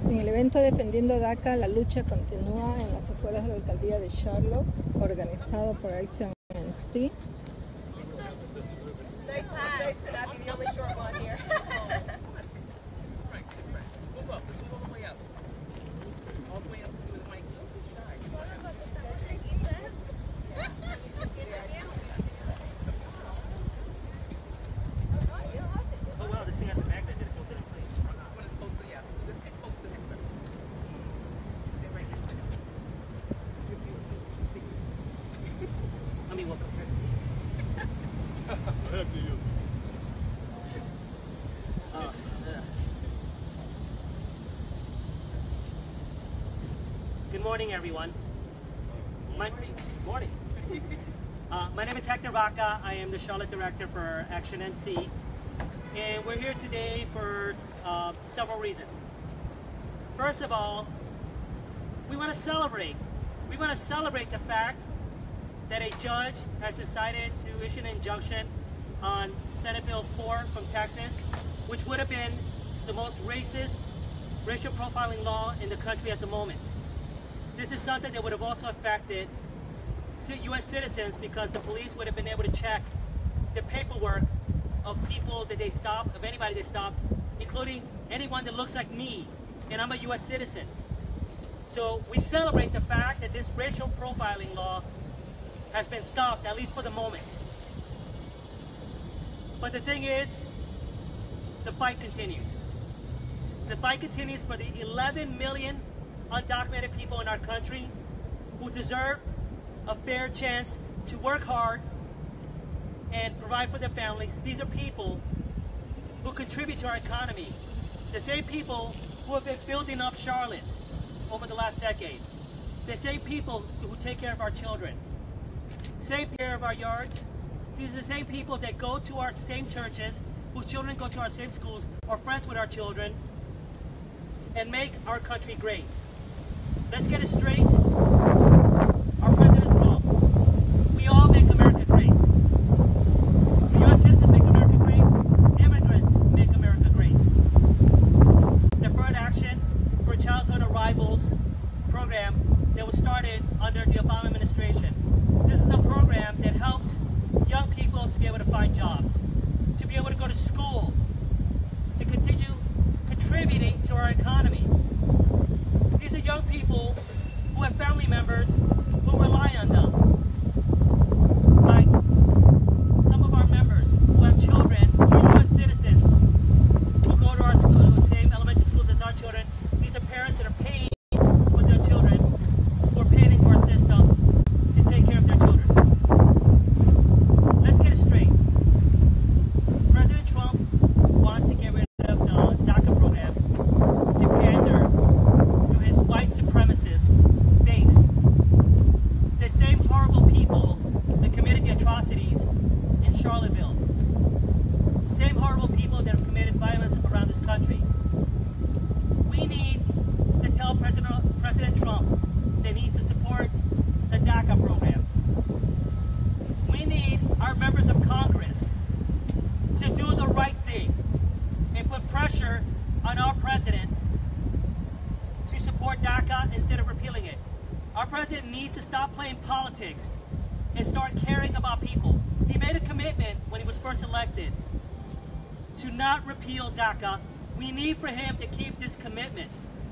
En el evento Defendiendo DACA, la lucha continúa en las afueras de la alcaldía de Charlotte, organizado por Action NC. Good morning, everyone. Morning. My name is Hector Vaca. I am the Charlotte Director for Action NC. And we're here today for several reasons. First of all, we want to celebrate. We want to celebrate the fact that a judge has decided to issue an injunction on Senate Bill 4 from Texas, which would have been the most racist racial profiling law in the country at the moment. This is something that would have also affected U.S. citizens because the police would have been able to check the paperwork of people that they stop, of anybody they stop, including anyone that looks like me, and I'm a U.S. citizen. So we celebrate the fact that this racial profiling law has been stopped, at least for the moment. But the thing is, the fight continues. The fight continues for the 11 million undocumented people in our country who deserve a fair chance to work hard and provide for their families. These are people who contribute to our economy. The same people who have been building up Charlotte over the last decade. The same people who take care of our children. Same care of our yards. These are the same people that go to our same churches, whose children go to our same schools, are friends with our children, and make our country great. Let's get it straight. Our president's wrong. We all make America great. U.S. citizens make America great. Immigrants make America great. Deferred Action for Childhood Arrivals program that was started under the Obama administration. This is a program that helps young people to be able to find jobs, to be able to go to school, to continue contributing to our economy. These are young people who have family members who rely on them. Like some of our members who have children who are U.S. citizens who go to our school, the same elementary schools as our children. These are parents that are paying for their children, who are paying into our system to take care of their children. Let's get it straight. President Trump wants to get rid of the DACA program to pander to his white supremacist base. The same horrible people that committed the atrocities in Charlottesville. Same horrible people that have committed violence around this country. We need to tell President Trump that he needs to support the DACA program. We need our members of Congress to do the right thing and put pressure on our president to support DACA instead of repealing it. Our president needs to stop playing politics and start caring about people. He made a commitment when he was first elected to not repeal DACA. We need for him to keep this commitment.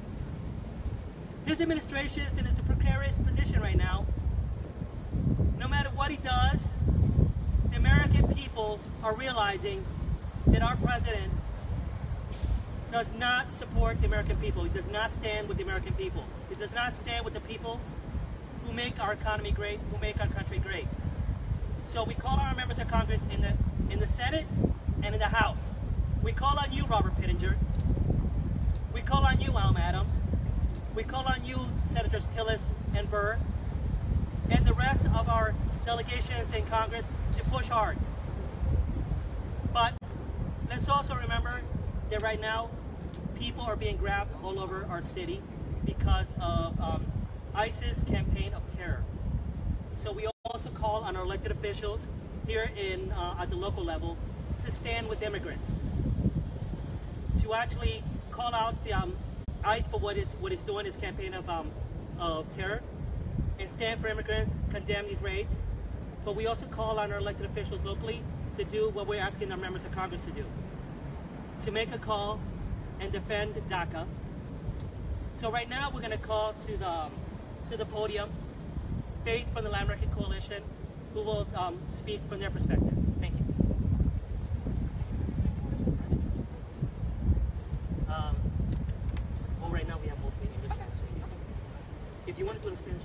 His administration is in a precarious position right now. No matter what he does, the American people are realizing that our president does not support the American people. He does not stand with the American people. He does not stand with the people who make our economy great, who make our country great. So we call on our members of Congress in the Senate and in the House. We call on you, Robert Pittenger. We call on you, Alm Adams. We call on you, Senators Tillis and Burr, and the rest of our delegations in Congress to push hard. But let's also remember that right now, people are being grabbed all over our city because of ISIS campaign of terror. So we also call on our elected officials here at the local level to stand with immigrants, to actually call out the ICE for what it's doing, this campaign of terror, and Stand for Immigrants condemn these raids. But we also call on our elected officials locally to do what we're asking our members of Congress to do, to make a call and defend DACA. So right now we're going to call to the podium Faith from the Land Wrecking Coalition, who will speak from their perspective. Thank you. Well, right now we have mostly English. Okay. If you want to do it in Spanish,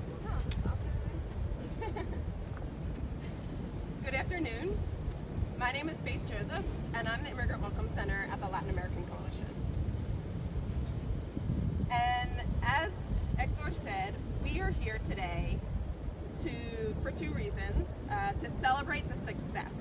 Good afternoon. My name is Faith Josephs, and I'm the Immigrant Welcome Center at the Latin American Coalition. And as Hector said, we are here today for two reasons: to celebrate the success,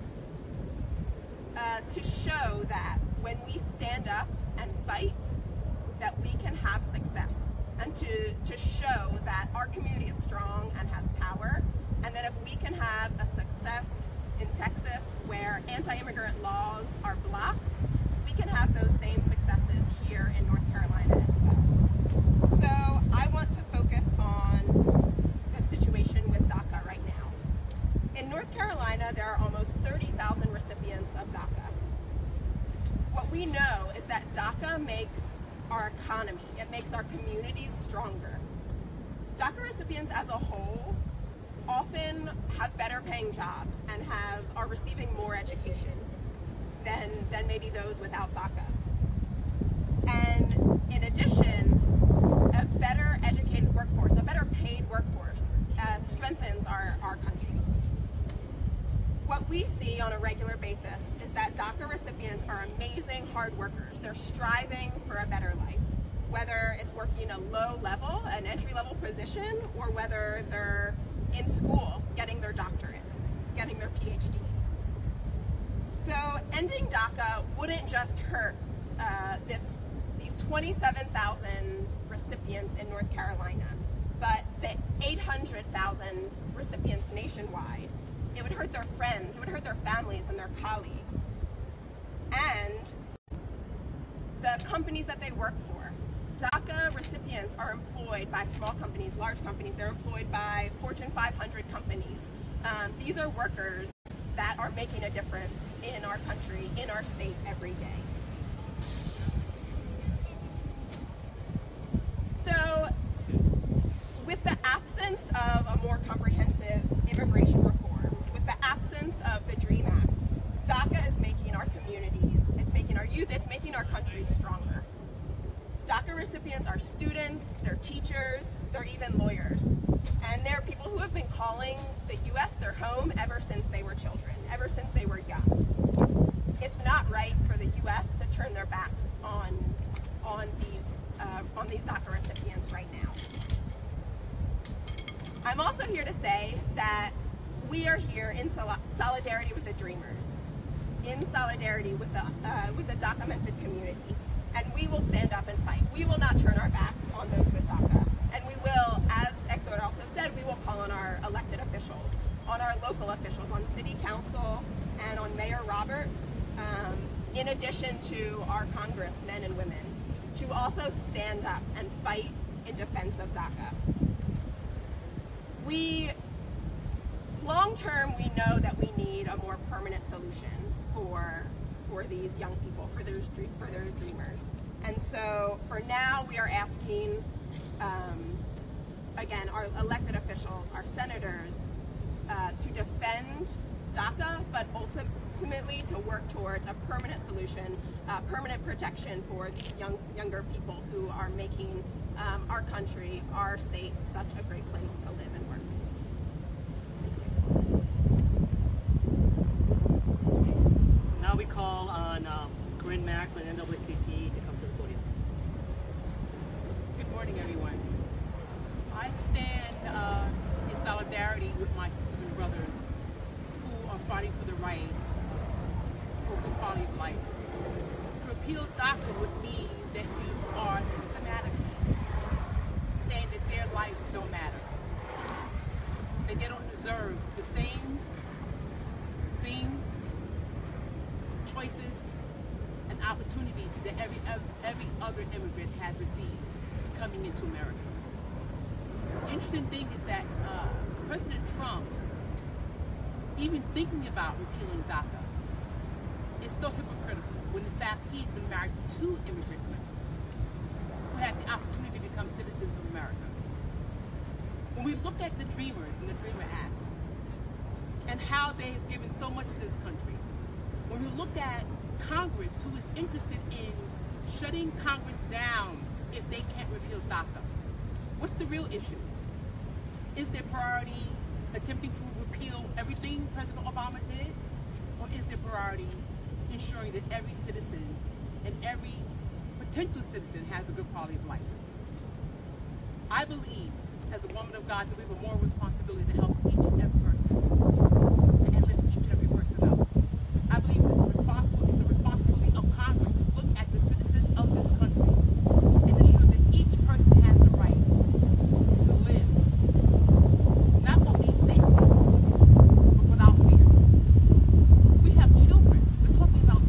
to show that when we stand up and fight, that we can have success, and to show that our community is strong and has power, and that if we can have a success in Texas where anti-immigrant laws are blocked, we can have those same successes here in North Carolina as well. So I want to focus on the situation with DACA right now. In North Carolina, there are almost 30,000 recipients of DACA. What we know is that DACA makes our economy, it makes our communities stronger. DACA recipients as a whole often have better paying jobs and are receiving more education than maybe those without DACA. And in addition, a better educated workforce, a better paid workforce strengthens our country. What we see on a regular basis is that DACA recipients are amazing hard workers. They're striving for a better life, whether it's working a low level, an entry-level position, or whether they're in school getting their doctorates, getting their PhDs. So ending DACA wouldn't just hurt these 27,000 recipients in North Carolina, but the 800,000 recipients nationwide. It would hurt their friends, it would hurt their families and their colleagues, and the companies that they work for. DACA recipients are employed by small companies, large companies. They're employed by Fortune 500 companies. These are workers that are making a difference in our country, in our state every day. So, with the absence of a more comprehensive immigration reform, with the absence of the DREAM Act, DACA is making our communities, it's making our youth, it's making our country stronger. DACA recipients are students, they're teachers, they're even lawyers. And they're people who have been calling the U.S. their home ever since they were children, ever since they were young. It's not right for the U.S. to turn their backs on these DACA recipients right now. I'm also here to say that we are here in solidarity with the Dreamers, in solidarity with the documented community. And we will stand up and fight. We will not turn our backs on those with DACA. And we will, as Hector also said, we will call on our elected officials, on our local officials, on city council, and on Mayor Roberts, in addition to our congressmen and women, to also stand up and fight in defense of DACA. Long term, we know that we need a more permanent solution for these young people, for their dreamers. And so for now, we are asking, again, our elected officials, our senators, to defend DACA, but ultimately to work towards a permanent solution, permanent protection for these younger people who are making our country, our state, such a great place to live and work. Now we call on Corinne Mack with NAACP to come to the podium. Good morning, everyone. I stand in solidarity with my sisters and brothers who are fighting for the right for good quality of life. To repeal DACA would mean that you are systematically saying that their lives don't matter, that they don't deserve the same things, choices, and opportunities that every other immigrant has received. coming into America. The interesting thing is that President Trump, even thinking about repealing DACA, is so hypocritical when in fact he's been married to 2 immigrant women who had the opportunity to become citizens of America. When we look at the Dreamers and the Dreamer Act and how they have given so much to this country, when we look at Congress, who is interested in shutting Congress down if they can't repeal DACA, what's the real issue? Is their priority attempting to repeal everything President Obama did? Or is their priority ensuring that every citizen and every potential citizen has a good quality of life? I believe, as a woman of God, that we have a moral responsibility to help each and every person and lift each and every person up. I believe it's a responsibility of Congress to look at the citizens of this country and ensure that each person has the right to live, not only safely, but without fear. We have children. We're talking about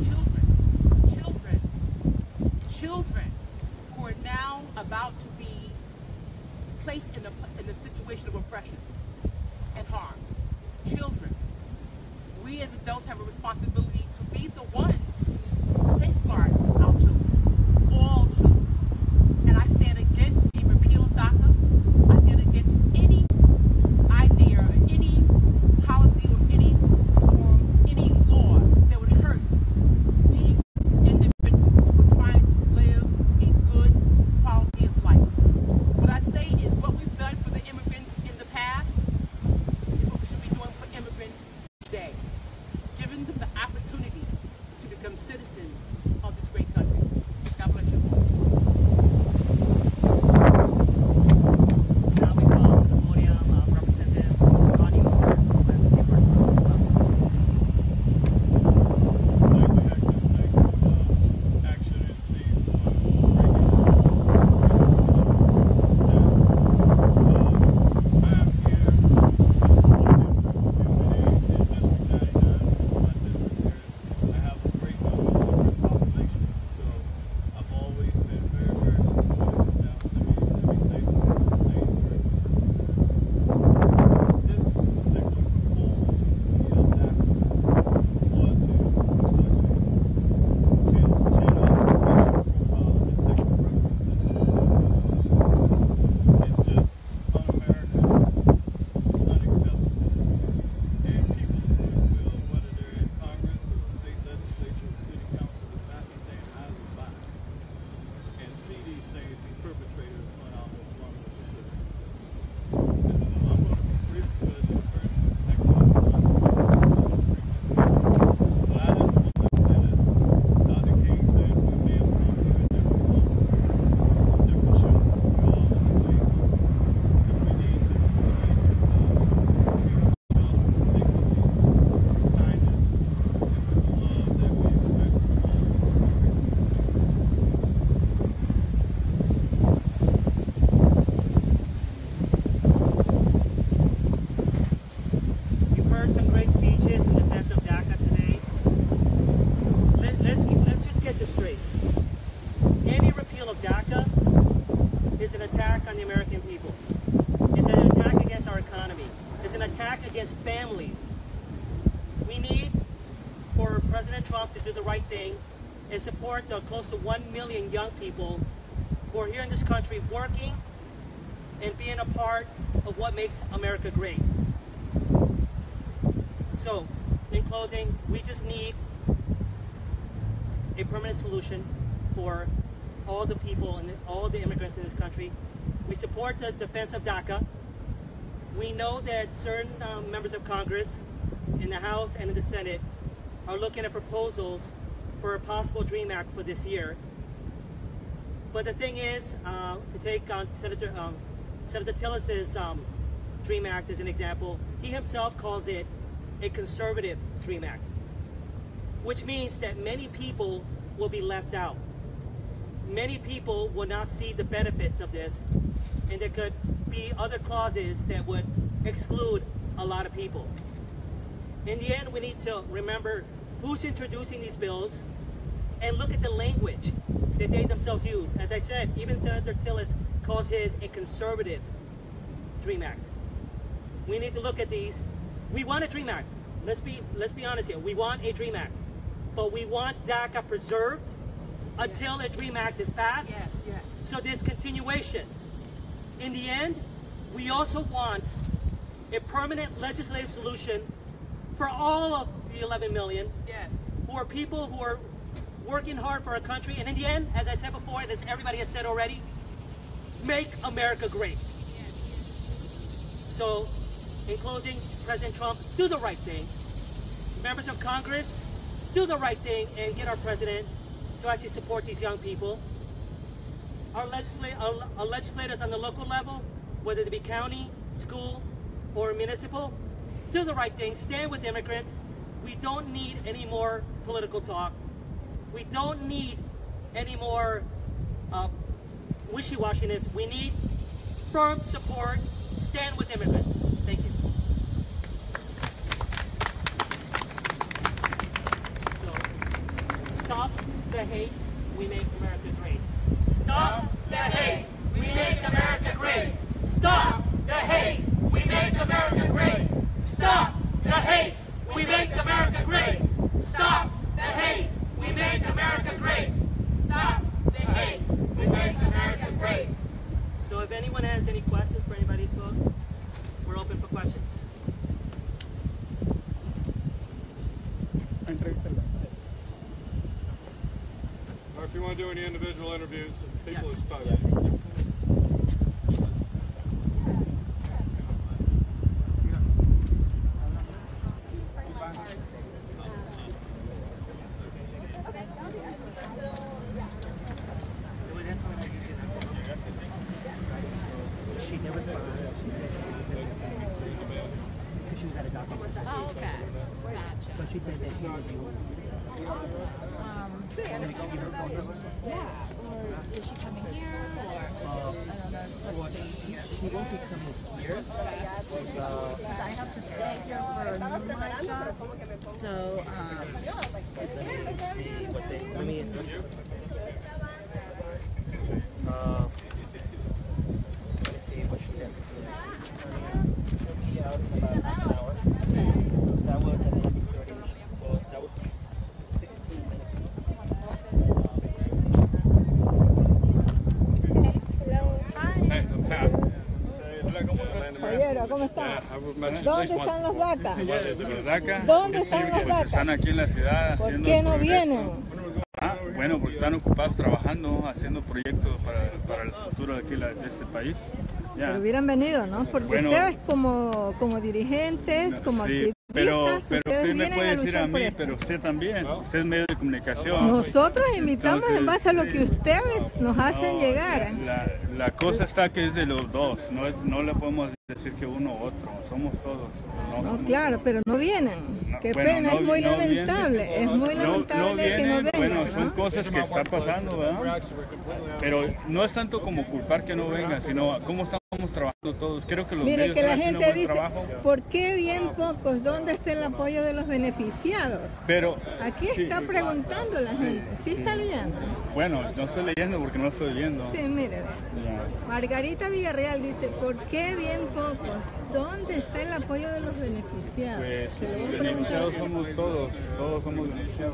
children who are now about to be placed in a situation of oppression and harm. Children. We as adults have a responsibility to be the ones who safeguard our children, all children. And I stand against the repeal of DACA. I stand against any idea or any policy or any form, any law that would hurt these individuals who are trying to live a good quality of life. What I say is what we've done for the immigrants in the past is what we should be doing for immigrants today, giving them the opportunity to become citizens of this great country. God bless you all. Now we call to the podium Representative Ronnie Moore, who has a few words for us as well. Action and see I have a great immigrant population, so I've always been very, very supportive. Now, let me say something. This particular proposal to repeal DACA or to change up the racial profile of the sexual preferences, it's just un-American. It's unacceptable. And people will, whether they're in Congress or the state legislature or city council, will not stand idly by and see these things be perpetrated upon our most vulnerable citizens. And so I'm going to be brief because you've heard some excellent points from but I just want to say that Dr. King said we may have come here in different numbers, different shows, but we're all in the same boat. So we need to treat each other with dignity, kindness, and with the love that we expect from all of You've heard some great speeches in defense of DACA today. Let's just get this straight. Any repeal of DACA is an attack on the American people. It's an attack against our economy. It's an attack against families. We need for President Trump to do the right thing and support the close to 1 million young people who are here in this country working and being a part of what makes America great. So, in closing, we just need a permanent solution for all the people and all the immigrants in this country. We support the defense of DACA. We know that certain members of Congress in the House and in the Senate are looking at proposals for a possible DREAM Act for this year. But the thing is, to take on Senator Tillis's DREAM Act as an example, he himself calls it a conservative DREAM Act, which means that many people will be left out. Many people will not see the benefits of this, and there could be other clauses that would exclude a lot of people. In the end, we need to remember who's introducing these bills and look at the language that they themselves use. As I said, even Senator Tillis calls his a conservative DREAM Act. We need to look at these. We want a DREAM Act. Let's be honest here. We want a DREAM Act, but we want DACA preserved until a DREAM Act is passed. Yes, yes. So there's continuation. In the end, we also want a permanent legislative solution for all of the 11 million Yes. who are people who are working hard for our country. And in the end, as I said before, and as everybody has said already, make America great. So, in closing, President Trump, do the right thing. Members of Congress, do the right thing and get our president to actually support these young people. Our legislators on the local level, whether it be county, school, or municipal, do the right thing, stand with immigrants. We don't need any more political talk. We don't need any more wishy-washiness. We need firm support, stand with immigrants. Thank you. So, stop the hate, we make America great. Stop the hate, we make America great. Stop the hate, we make America great. Stop the hate, we make America great. Stop the hate, we make America great. Stop the hate, we make America great. So if anyone has any questions for anybody who spoke, we're open for questions. Or if you want to do any individual interviews, people Yes. who spoke. She never responded. She said because she was at a doctor's office. Oh, okay. Gotcha. So she said that she would be Yeah. Or is she coming here? Or I don't know. What days here? She won't be coming here. Because I have to stay here for my job. So, Let me. See what she did. Out in about half an hour. That was at 11:30. Well, that was 16 minutes Hey, I'm Pat. ¿Cómo estás? Javier, ¿cómo están? ¿Dónde están los DACA? Los DACA, ¿Dónde están los pues DACA? están aquí en la ciudad ¿Por haciendo qué no progreso. vienen? Bueno, porque están ocupados trabajando, haciendo proyectos para el futuro de aquí de este país. Ya. Pero hubieran venido, ¿no? Porque Bueno, ustedes como dirigentes, como Sí, activistas, pero ustedes usted me vienen puede a decir luchar a por mí, esto. pero usted también. Usted es medio de comunicación. Nosotros invitamos en base a lo que ustedes nos hacen No, llegar. La cosa está que es de los dos, no le podemos decir que uno u otro, somos todos. No, somos claro, todos. pero no vienen. No, Qué bueno, pena, no es muy vienen. lamentable. Es muy No lamentable que no vienen, vengan. bueno, ¿no? son cosas que están pasando, ¿verdad? Pero no es tanto como culpar que no vengan, sino cómo estamos trabajando todos. Creo que los Mire medios que la están haciendo gente buen dice, trabajo. ¿por qué bien pocos? ¿Dónde está el apoyo de los beneficiados? Pero, Aquí sí, está preguntando la gente. ¿Sí está leyendo? bueno, no estoy leyendo porque no estoy viendo. Sí, mire. Ya. Margarita Villarreal dice, ¿por qué bien pocos? ¿Dónde está el apoyo de los beneficiados? Pues Se lo voy a los beneficiados preguntar. somos todos somos beneficiados.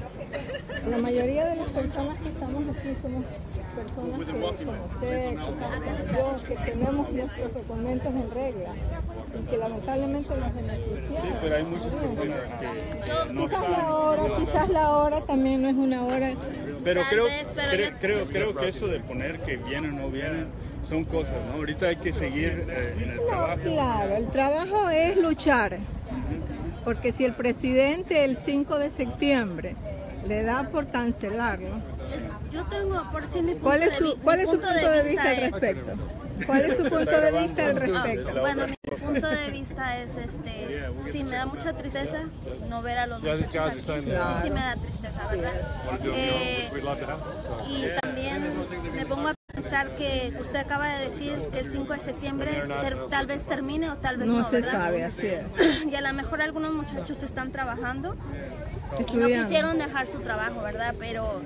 La mayoría de las personas que estamos aquí somos personas que, como usted, como yo, que tenemos nuestros documentos en regla y que lamentablemente los beneficiados. Sí, pero hay muchas no vienen. personas que no Quizás la hora también no es una hora. Pero Tal vez, pero creo que eso de poner que vienen o no vienen son cosas, ¿no? Ahorita hay que seguir en el No, trabajo. claro, el trabajo es luchar, porque si el presidente el 5 de septiembre le da por cancelarlo, yo tengo, por si mi punto ¿cuál es de su punto de vista al es- respecto? ¿Cuál es su punto de vista al respecto? Bueno, mi punto de vista es sí me da mucha tristeza no ver a los muchachos aquí. Sí me da tristeza, ¿verdad? Y también me pongo a pesar que usted acaba de decir que el 5 de septiembre tal vez termine o tal vez no, No se ¿verdad? sabe, así es. Y a lo mejor algunos muchachos están trabajando y no Estudiando. quisieron dejar su trabajo, ¿verdad? Pero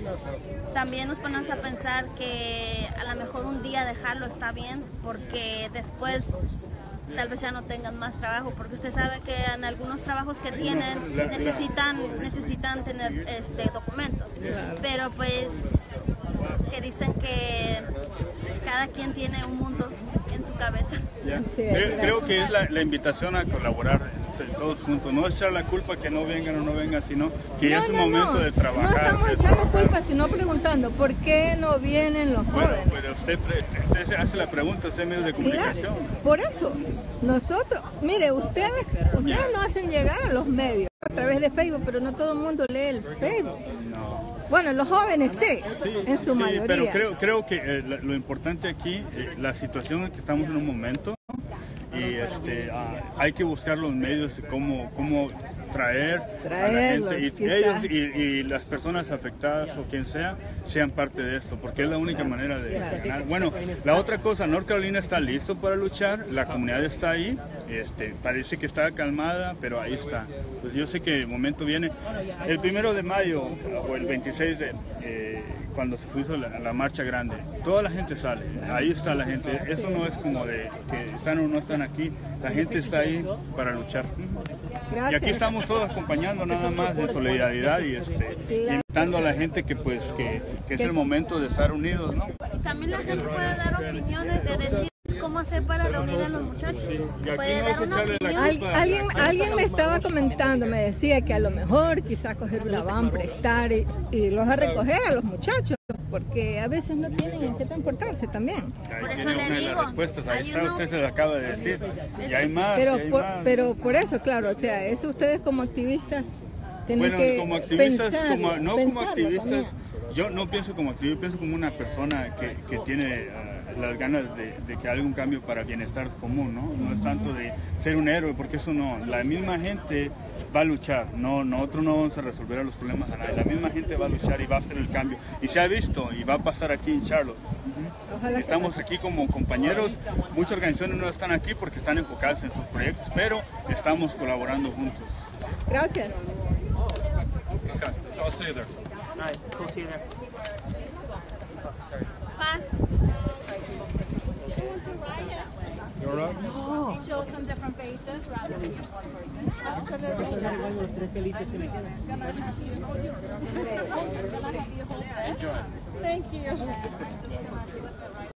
también nos ponemos a pensar que a lo mejor un día dejarlo está bien, porque después tal vez ya no tengan más trabajo, porque usted sabe que en algunos trabajos que tienen necesitan tener documentos, pero pues que dicen que cada quien tiene un mundo en su cabeza. Así es. Creo que es la invitación a colaborar todos juntos, no echar la culpa que no vengan o no vengan, sino que ya es un momento de trabajar. No estamos echando culpa, sino preguntando por qué no vienen los jóvenes. Pero usted hace la pregunta, usted es medio de comunicación. Claro, por eso, nosotros, mire, ustedes no hacen llegar a los medios a través de Facebook, pero no todo el mundo lee el Facebook. Bueno, los jóvenes sí, en su mayoría. Pero creo que lo importante aquí, la situación en que estamos en un momento, y hay que buscar los medios de cómo traer a la gente, y ellos y las personas afectadas o quien sea sean parte de esto, porque es la única manera de ganar. Bueno, la otra cosa, North Carolina está listo para luchar, la comunidad está ahí, parece que está calmada, pero ahí está. Pues yo sé que el momento viene. El 1 de mayo o el 26 cuando se hizo la marcha grande, toda la gente sale, ahí está la gente. Eso no es como de que están o no están aquí, la gente está ahí para luchar. Gracias. Y aquí estamos todos acompañando nada más en solidaridad y invitando a la gente que es el momento de estar unidos, ¿no? Y también la gente puede dar opiniones de decir cómo hacer para reunir a los muchachos. Puede dar una opinión. Alguien me estaba comentando, me decía que a lo mejor quizás coger una van, prestar y los a recoger a los muchachos, porque a veces no tienen en qué transportarse también. Por Ahí eso tiene le una de digo, las respuestas, ahí hay está, uno- usted se lo acaba de decir. Y hay más, Pero por eso, claro, o sea, eso ustedes como activistas tienen Bueno, que como activistas, pensarlo, como pensarlo activistas, también. yo no pienso como activista, pienso como una persona que tiene las ganas de que haya un cambio para el bienestar común, ¿no? No es tanto de ser un héroe, porque eso no, la misma gente va a luchar, nosotros no vamos a resolver los problemas a nadie, la misma gente va a luchar y va a hacer el cambio, y se ha visto, y va a pasar aquí en Charlotte. Ojalá Estamos aquí como compañeros, muchas organizaciones no están aquí porque están enfocadas en sus proyectos, pero estamos colaborando juntos. Gracias. Okay, so I'll see you there. All right, we'll see you there. You all right? Show some different faces rather than just one person. Thank you.